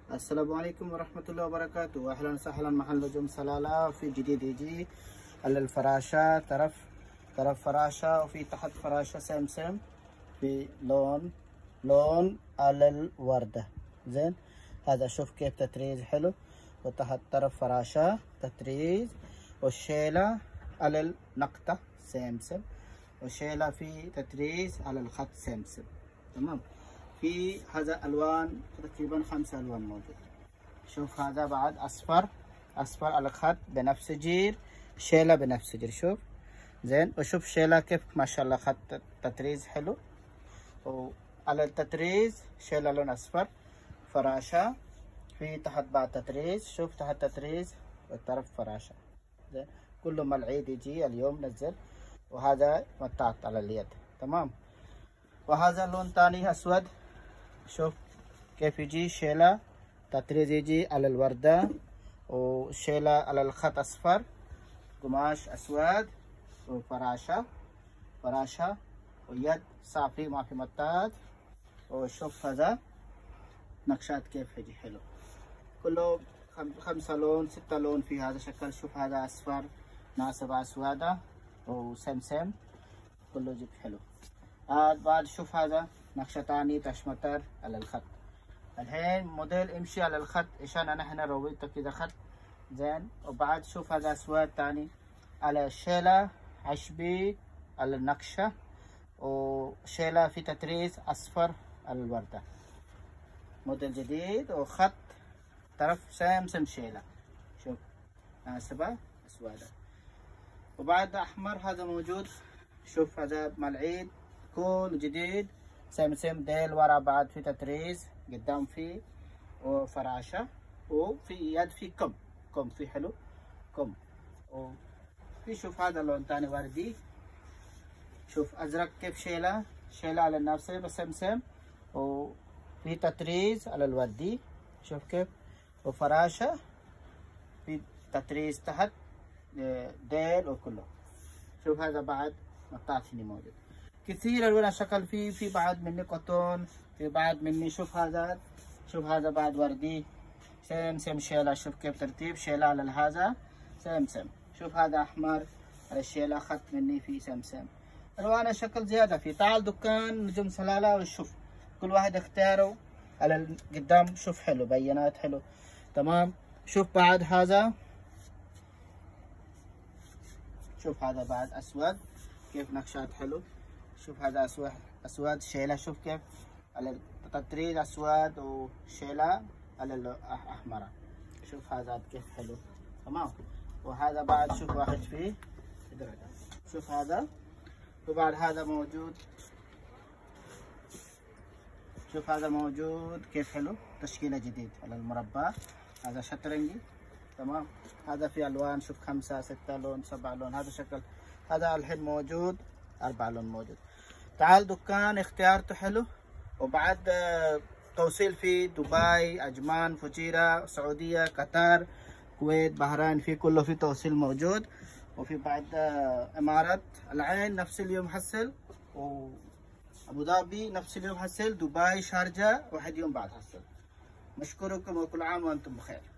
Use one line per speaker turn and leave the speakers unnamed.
السلام عليكم ورحمة الله وبركاته. أهلا وسهلا محل نجوم سلالة في جديد يجي على الفراشة طرف فراشة، وفي تحت فراشة سمسم في لون على الوردة. زين، هذا شوف كيف تطريز حلو، وتحت طرف فراشة تطريز، والشيلة على النقطة سمسم، والشيلة في تطريز على الخط سمسم. تمام. في هذا الوان تقريبا 5 الوان موجود. شوف هذا بعد اصفر على الخط بنفسجي، شيله بنفسجي. شوف زين، وشوف شيله كيف ما شاء الله خط تطريز حلو، وعلى التطريز شيله لون اصفر. فراشه في تحت بعد تطريز، شوف تحت تطريز والطرف فراشه. زين، كله مع العيد يجي اليوم نزل، وهذا مطاط على اليد. تمام. وهذا لون ثاني اسود، شوف كيف يجي شيلة تطريز يجي على الوردة، وشيلة على الخط اصفر، قماش اسود، وفراشة ويد صافي ما في مطاط. وشوف هذا نقشات كيف يجي حلو، كله 5 لون 6 لون في هذا شكل. شوف هذا اصفر ناصب اسودة وسمسم، كله جيب حلو. بعد شوف هذا نقشة تاني تشمتر على الخط. الحين موديل امشي على الخط عشان انا هنا رويته كذا خط. زين، وبعد شوف هذا اسود تاني على الشيلة عشبي على النقشة، وشيلة في تطريز اصفر على الوردة. موديل جديد، وخط طرف سمسم شيلة. شوف ناسبة اسودة. وبعد احمر هذا موجود. شوف هذا مع العيد كل جديد، سمسم ديل ورا بعد في تطريز، قدام في وفراشة، وفي يد في كم في حلو كم. وفي شوف هذا لون ثاني وردي، شوف ازرق كيف شيلة على النفس بسمسم، وفي تطريز على الوردي. شوف كيف، وفراشة في تطريز تحت ديل وكله. شوف هذا بعد مطاط هنا موجود كثير الوان شكل. في بعد مني قطن، في بعد مني شوف هذا بعد وردي سمسم شيلة. شوف كيف ترتيب شيلة على هذا سمسم. شوف هذا احمر على الشيلة خط مني في سمسم. الوان شكل زيادة في. تعال دكان نجوم سلالة وشوف كل واحد اختاره على قدام. شوف حلو بيانات حلو. تمام. شوف بعد هذا، شوف هذا بعد اسود كيف نقشات حلو. شوف هذا اسود شيلة، شوف كيف على التطريز اسود، وشيلة على الاحمر. شوف هذا كيف حلو. تمام. وهذا بعد شوف واحد فيه درجة. شوف هذا، وبعد هذا موجود. شوف هذا موجود كيف حلو، تشكيلة جديد على المربع. هذا شطرنجي. تمام. هذا في الوان، شوف 5 6 لون 7 لون. هذا شكل، هذا الحين موجود 4 لون موجود. تعال دكان اختيارته حلو. وبعد توصيل في دبي، عجمان، فجيرة، سعودية، قطر، كويت، بحرين، في كله في توصيل موجود. وفي بعد امارات العين نفس اليوم حصل، وابو ظبي نفس اليوم حصل، دبي شارجة 1 يوم بعد حصل. نشكركم وكل عام وانتم بخير.